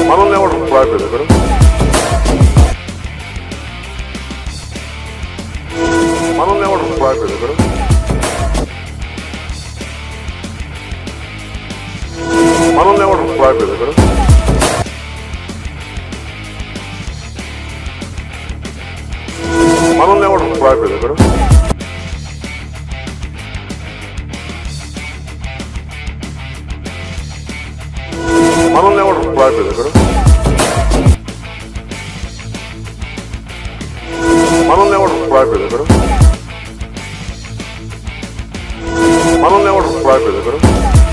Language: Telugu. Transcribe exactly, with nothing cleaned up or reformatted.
మనల్ని ఎవరు రాయలేదు ఇక్కడ. మనల్ని ఎవరు రాయలేదు ఇక్కడ. మనల్ని ఎవరు రాయలేదు ఇక్కడ. మనల్ని ఎవరు రాయలేదు ఇక్కడ. మనల్ని ఎవరు రాయలేదు ఇక్కడ. మనల్ని ఎవరు రాయలేదు ఇక్కడ. మనల్ని ఎవరు రాయలేదు ఇక్కడ.